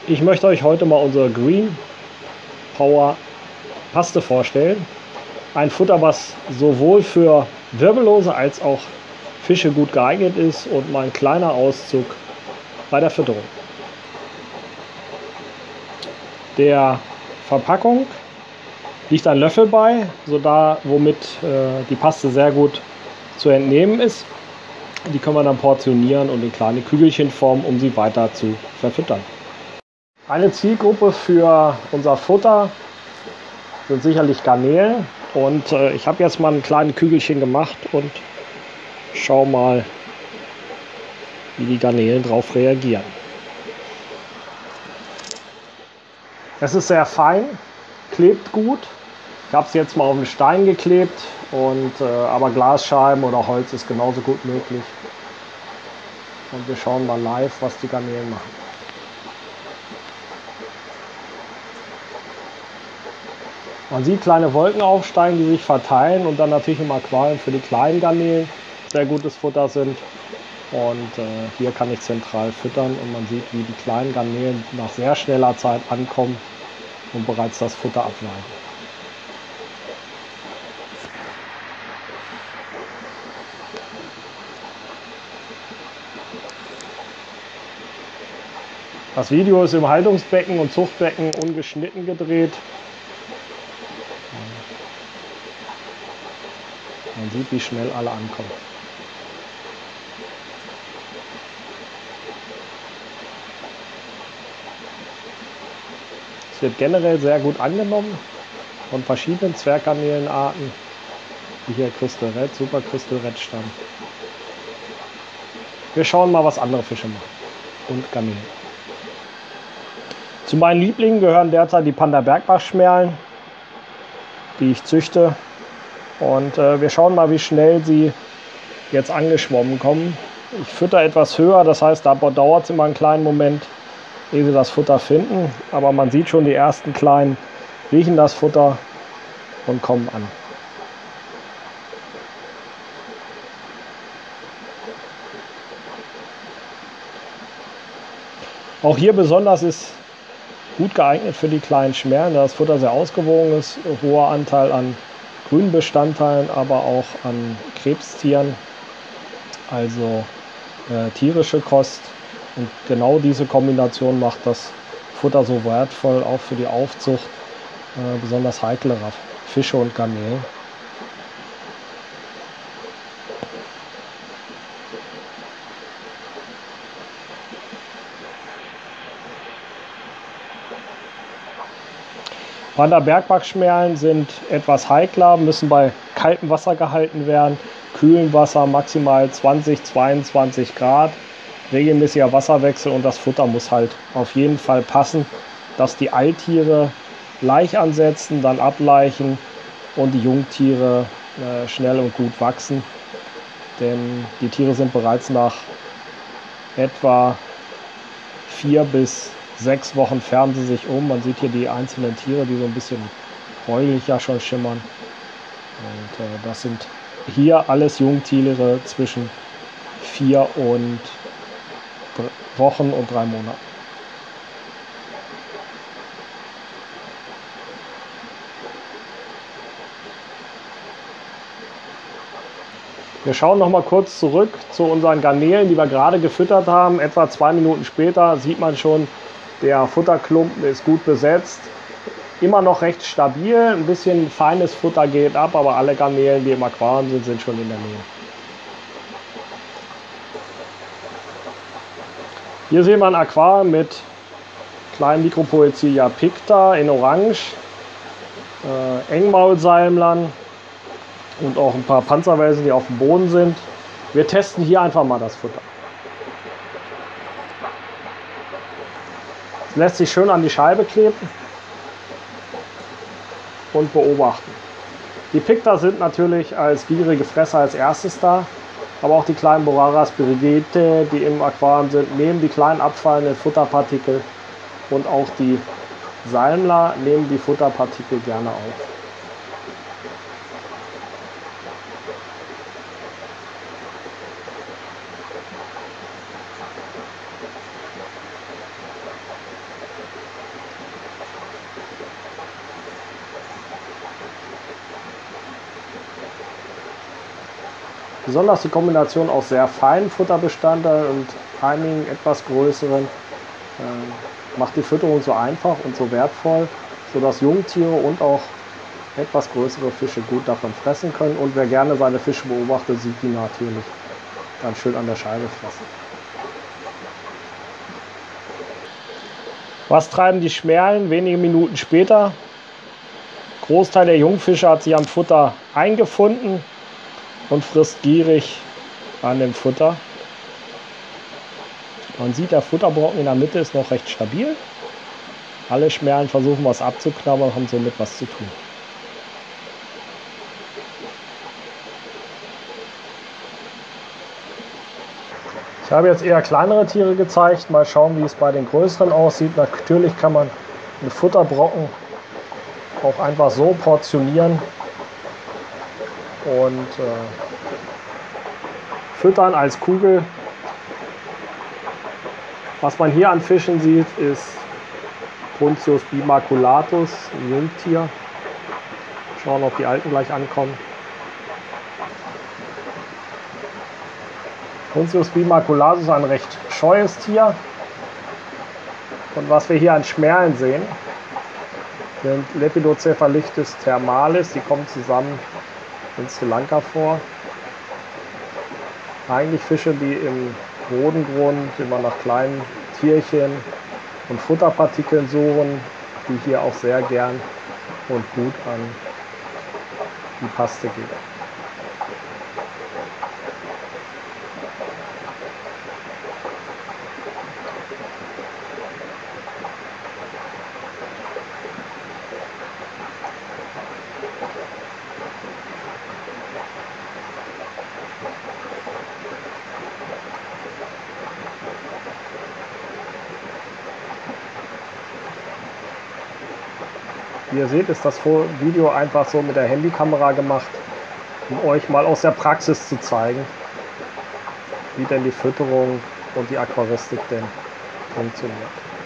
Ich möchte euch heute mal unsere Green Power Paste vorstellen. Ein Futter, was sowohl für Wirbellose als auch Fische gut geeignet ist und mal ein kleiner Auszug bei der Fütterung. Der Verpackung liegt ein Löffel bei, womit die Paste sehr gut zu entnehmen ist. Die können wir dann portionieren und in kleine Kügelchen formen, um sie weiter zu verfüttern. Eine Zielgruppe für unser Futter sind sicherlich Garnelen. Und ich habe jetzt mal ein kleines Kügelchen gemacht und schau mal, wie die Garnelen darauf reagieren. Es ist sehr fein, klebt gut. Ich habe es jetzt mal auf den Stein geklebt, aber Glasscheiben oder Holz ist genauso gut möglich. Und wir schauen mal live, was die Garnelen machen. Man sieht kleine Wolken aufsteigen, die sich verteilen und dann natürlich im Aquarium für die kleinen Garnelen sehr gutes Futter sind. Und hier kann ich zentral füttern und man sieht, wie die kleinen Garnelen nach sehr schneller Zeit ankommen und bereits das Futter abweiden. Das Video ist im Haltungsbecken und Zuchtbecken ungeschnitten gedreht. Man sieht, wie schnell alle ankommen. Es wird generell sehr gut angenommen von verschiedenen Zwerggarnelenarten, wie hier Crystal Red, Super Crystal Red Stamm. Wir schauen mal, was andere Fische machen und Garnelen. Zu meinen Lieblingen gehören derzeit die Panda-Bergbach-Schmerlen, die ich züchte. Und wir schauen mal, wie schnell sie jetzt angeschwommen kommen. Ich fütter etwas höher, das heißt, da dauert es immer einen kleinen Moment, ehe sie das Futter finden. Aber man sieht schon, die ersten Kleinen riechen das Futter und kommen an. Auch hier besonders ist gut geeignet für die kleinen Schmerlen, da das Futter sehr ausgewogen ist, hoher Anteil an grünen Bestandteilen, aber auch an Krebstieren, also tierische Kost. Und genau diese Kombination macht das Futter so wertvoll, auch für die Aufzucht besonders heiklerer Fische und Garnelen. Panda-Bergbach-Schmerlen sind etwas heikler, müssen bei kaltem Wasser gehalten werden, kühlem Wasser maximal 20, 22 Grad, regelmäßiger Wasserwechsel und das Futter muss halt auf jeden Fall passen, dass die Alttiere Laich ansetzen, dann ablaichen und die Jungtiere schnell und gut wachsen, denn die Tiere sind bereits nach etwa 4 bis 6 Wochen färben sie sich um. Man sieht hier die einzelnen Tiere, die so ein bisschen bräunlicher schon schimmern. Und das sind hier alles Jungtiere zwischen 4 Wochen und 3 Monaten. Wir schauen noch mal kurz zurück zu unseren Garnelen, die wir gerade gefüttert haben. Etwa 2 Minuten später sieht man schon, der Futterklumpen ist gut besetzt. Immer noch recht stabil, ein bisschen feines Futter geht ab, aber alle Garnelen, die im Aquarium sind, sind schon in der Nähe. Hier sehen wir ein Aquarium mit kleinen Micropoecilia picta in Orange, Engmaulsalmlern und auch ein paar Panzerwelsen, die auf dem Boden sind. Wir testen hier einfach mal das Futter. Es lässt sich schön an die Scheibe kleben und beobachten. Die Picta sind natürlich als gierige Fresser als erstes da, aber auch die kleinen Boraras Birigete, die im Aquarium sind, nehmen die kleinen abfallenden Futterpartikel und auch die Salmler nehmen die Futterpartikel gerne auf. Besonders die Kombination aus sehr feinen Futterbestandteilen und einigen etwas größeren macht die Fütterung so einfach und so wertvoll, sodass Jungtiere und auch etwas größere Fische gut davon fressen können. Und wer gerne seine Fische beobachtet, sieht die natürlich ganz schön an der Scheibe fressen. Was treiben die Schmerlen wenige Minuten später? Großteil der Jungfische hat sich am Futter eingefunden und frisst gierig an dem Futter. Man sieht, der Futterbrocken in der Mitte ist noch recht stabil. Alle Schmerlen versuchen was abzuknabbern und haben somit was zu tun. Ich habe jetzt eher kleinere Tiere gezeigt. Mal schauen, wie es bei den größeren aussieht. Natürlich kann man einen Futterbrocken auch einfach so portionieren und füttern als Kugel. Was man hier an Fischen sieht, ist Bruntius bimaculatus, ein Jungtier. Schauen, ob die Alten gleich ankommen. Bruntius bimaculatus ist ein recht scheues Tier. Und was wir hier an Schmerlen sehen, sind Lepidocephalichthys thermalis. Die kommen zusammen in Sri Lanka vor. Eigentlich Fische, die im Bodengrund immer nach kleinen Tierchen und Futterpartikeln suchen, die hier auch sehr gern und gut an die Paste gehen. Wie ihr seht, ist das Video einfach so mit der Handykamera gemacht, um euch mal aus der Praxis zu zeigen, wie denn die Fütterung und die Aquaristik denn funktioniert.